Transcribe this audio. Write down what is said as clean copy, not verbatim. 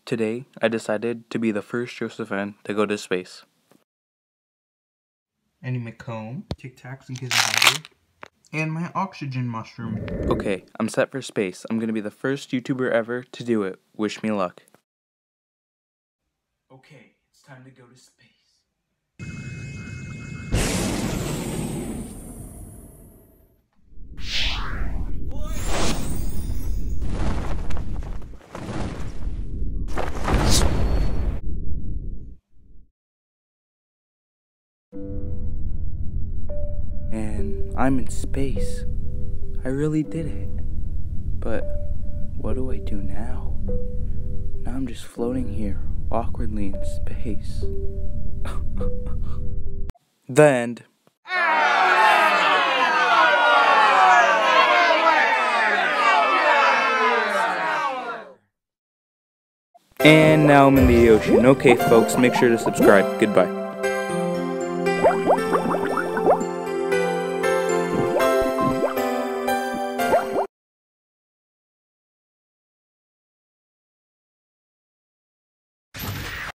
Today, I decided to be the first Josephine to go to space. Annie McComb, Tic Tacs in case I'm hungry, and my oxygen mushroom. Okay, I'm set for space. I'm gonna be the first YouTuber ever to do it. Wish me luck. Okay, it's time to go to space. And I'm in space. I really did it. But what do I do now? Now I'm just floating here, awkwardly in space. The end. And now I'm in the ocean. Okay, folks, make sure to subscribe. Goodbye.